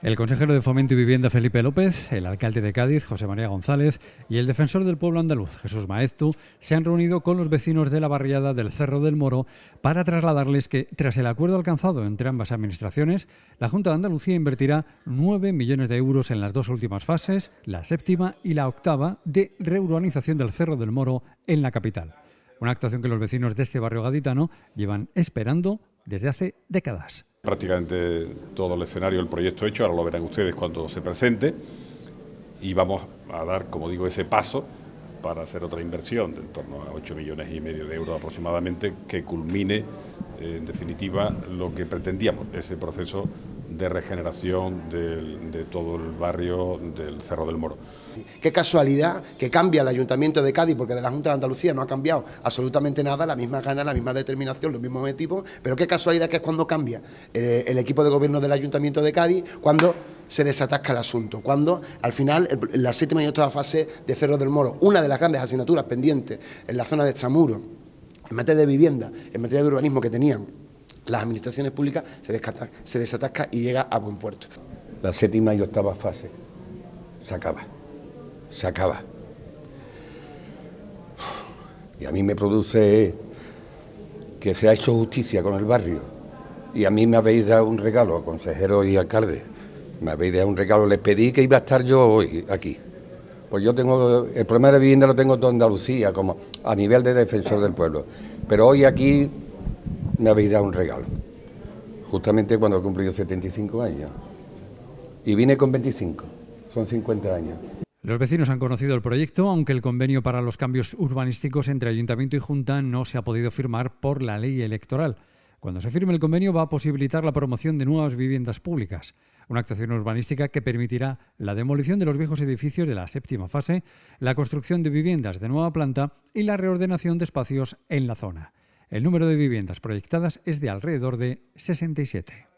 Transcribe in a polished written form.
El consejero de Fomento y Vivienda, Felipe López, el alcalde de Cádiz, José María González, y el defensor del pueblo andaluz, Jesús Maeztu, se han reunido con los vecinos de la barriada del Cerro del Moro para trasladarles que, tras el acuerdo alcanzado entre ambas administraciones, la Junta de Andalucía invertirá 9 millones de euros en las dos últimas fases, la séptima y la octava, de reurbanización del Cerro del Moro en la capital. Una actuación que los vecinos de este barrio gaditano llevan esperando desde hace décadas. Prácticamente todo el escenario del proyecto hecho, ahora lo verán ustedes cuando se presente, y vamos a dar, como digo, ese paso para hacer otra inversión de en torno a 8,5 millones de euros aproximadamente, que culmine en definitiva lo que pretendíamos, ese proceso de regeneración de todo el barrio del Cerro del Moro. Qué casualidad que cambia el Ayuntamiento de Cádiz, porque de la Junta de Andalucía no ha cambiado absolutamente nada, la misma gana, la misma determinación, los mismos objetivos, pero qué casualidad que es cuando cambia el equipo de gobierno del Ayuntamiento de Cádiz, cuando se desatasca el asunto, cuando al final la séptima y octava fase de Cerro del Moro, una de las grandes asignaturas pendientes en la zona de Extramuros, en materia de vivienda, en materia de urbanismo que tenían las administraciones públicas, se desatasca y llega a buen puerto. La séptima y octava fase se acaba. Y a mí me produce que se ha hecho justicia con el barrio. Y a mí me habéis dado un regalo, consejero y alcalde. Me habéis dado un regalo, les pedí que iba a estar yo hoy aquí. Pues yo tengo, el problema de la vivienda lo tengo todo en Andalucía, como a nivel de defensor del pueblo. Pero hoy aquí me habéis dado un regalo, justamente cuando he cumplido 75 años. Y vine con 25, son 50 años. Los vecinos han conocido el proyecto, aunque el convenio para los cambios urbanísticos entre Ayuntamiento y Junta no se ha podido firmar por la ley electoral. Cuando se firme el convenio va a posibilitar la promoción de nuevas viviendas públicas, una actuación urbanística que permitirá la demolición de los viejos edificios de la séptima fase, la construcción de viviendas de nueva planta y la reordenación de espacios en la zona. El número de viviendas proyectadas es de alrededor de 67.